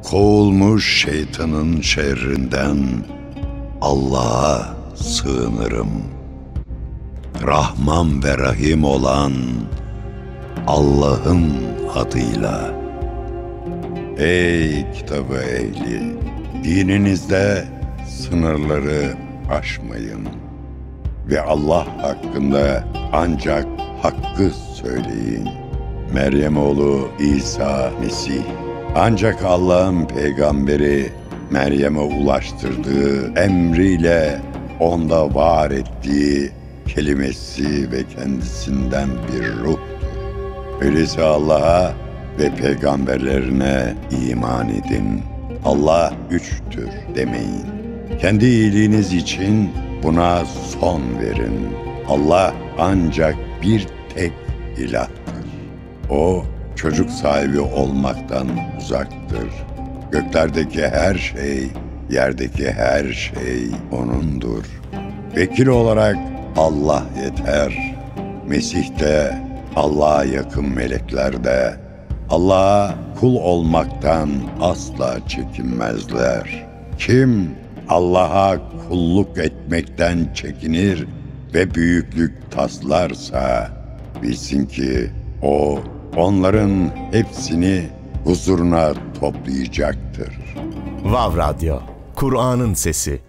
kovulmuş şeytanın şerrinden Allah'a sığınırım. Rahman ve Rahim olan Allah'ın adıyla. Ey kitabı ehli! Dininizde sınırları aşmayın ve Allah hakkında ancak hakkı söyleyin. Meryem oğlu İsa Mesih, ancak Allah'ın peygamberi Meryem'e ulaştırdığı emriyle onda var ettiği kelimesi ve kendisinden bir ruhtur. Öyleyse Allah'a ve peygamberlerine iman edin. Allah üçtür demeyin. Kendi iyiliğiniz için buna son verin. Allah ancak bir tek ilahtır. O çocuk sahibi olmaktan uzaktır. Göklerdeki her şey, yerdeki her şey O'nundur. Vekil olarak Allah yeter. Mesih de, Allah'a yakın melekler de Allah'a kul olmaktan asla çekinmezler. Kim Allah'a kulluk etmekten çekinir ve büyüklük taslarsa bilsin ki O onların hepsini huzuruna toplayacaktır. Vav Radyo, Kur'an'ın sesi.